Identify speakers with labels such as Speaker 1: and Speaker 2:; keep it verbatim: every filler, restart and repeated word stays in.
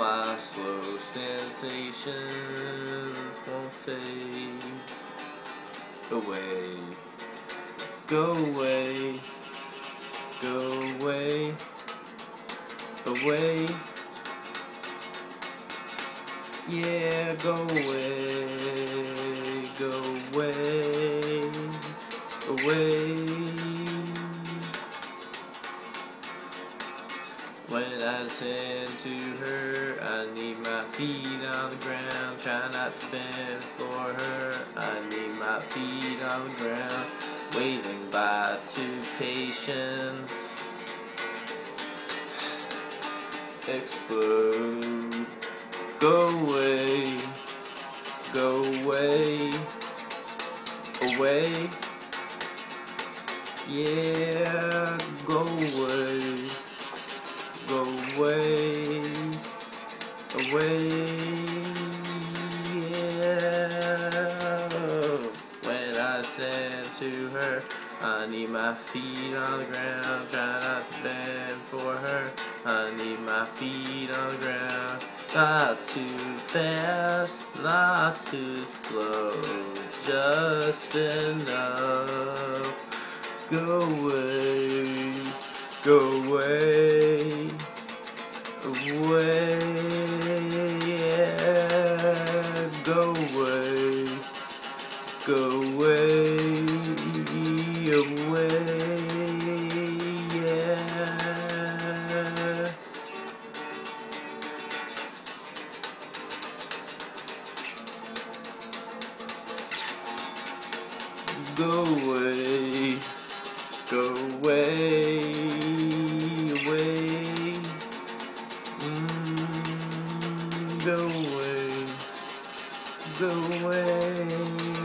Speaker 1: my slow sensations won't fade away. Go away, go away, away. Yeah, go away, go away, away. When I listen to her, I need my feet on the ground. Try not to bend for her. I need my feet on the ground. Waiting by to patience explode. Go away, go away, away. Yeah, go away, go away, away. Yeah. When I said to her, I need my feet on the ground. Try not to bend for her. I need my feet on the ground. Not too fast, not too slow, just enough. Go away, go away, away, yeah. Go away, go away, away, yeah. Go away, go away, away. Mm, go away, go away.